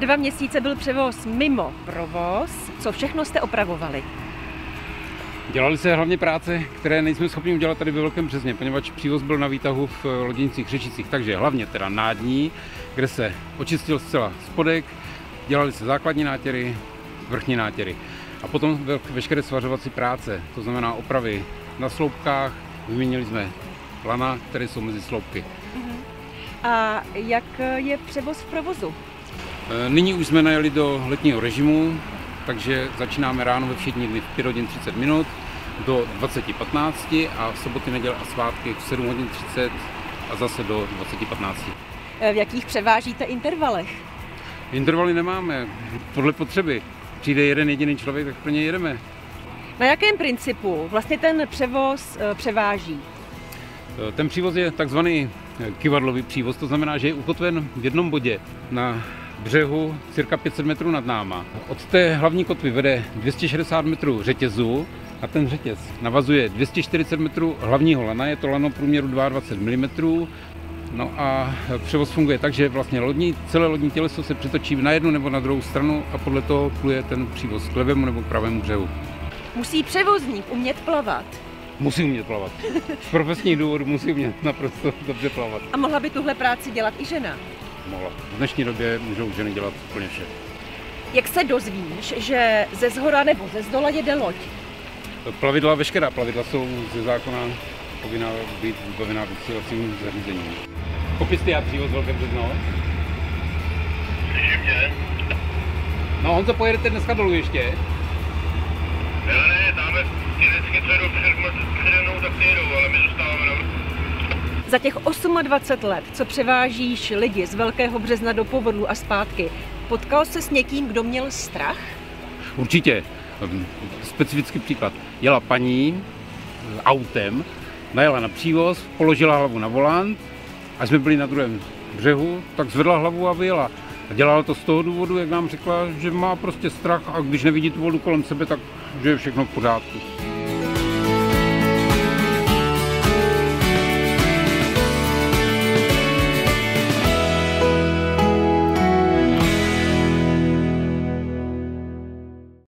2 měsíce byl převoz mimo provoz. Co všechno jste opravovali? Dělali se hlavně práce, které nejsme schopni udělat tady ve Velkém Březně, poněvadž přívoz byl na výtahu v Loděnicích Řečicích, takže hlavně teda nádní, kde se očistil zcela spodek, dělali se základní nátěry, vrchní nátěry a potom veškeré svařovací práce, to znamená opravy na sloupkách, vyměnili jsme lana, které jsou mezi sloupky. A jak je převoz v provozu? Nyní už jsme najeli do letního režimu, takže začínáme ráno ve všední dny v 5 hodin 30 minut do 20:15 a soboty, neděle a svátky v 7 hodin 30 a zase do 20:15. V jakých převážíte intervalech? Intervaly nemáme, podle potřeby. Přijde jeden jediný člověk, tak pro něj jedeme. Na jakém principu vlastně ten převoz převáží? Ten přívoz je takzvaný kyvadlový přívoz, to znamená, že je ukotven v jednom bodě na břehu cirka 500 metrů nad náma. Od té hlavní kotvy vede 260 metrů řetězu a ten řetěz navazuje 240 metrů hlavního lana, je to lano průměru 22 mm. No a převoz funguje tak, že vlastně celé lodní těleso se přetočí na jednu nebo na druhou stranu a podle toho pluje ten přívoz k levému nebo k pravému břehu. Musí převozník umět plavat? Musí umět plavat. Z profesních důvodů musí umět naprosto dobře plavat. A mohla by tuhle práci dělat i žena? Mohla. V dnešní době můžou ženy dělat úplně vše. Jak se dozvíš, že ze zhora nebo ze zdola jede loď? Plavidla, veškerá plavidla jsou ze zákona povinná být vybavená vysílacím zařízením. Popis ty já přívoz Velké Březno. Slyším tě. No, Honzo, pojedete dneska dolů ještě? Ne, dáme ty vždycky, co jdou přede mnou, tak ty jedou, ale my zůstáváme na vrchu. Za těch 28 let, co převážíš lidi z Velkého Března do Povodlu a zpátky, potkal se s někým, kdo měl strach? Určitě. Specifický příklad. Jela paní autem, najela na přívoz, položila hlavu na volant, až jsme byli na druhém břehu, tak zvedla hlavu a vyjela. A dělala to z toho důvodu, jak nám řekla, že má prostě strach a když nevidí tu vodu kolem sebe, tak že je všechno v pořádku.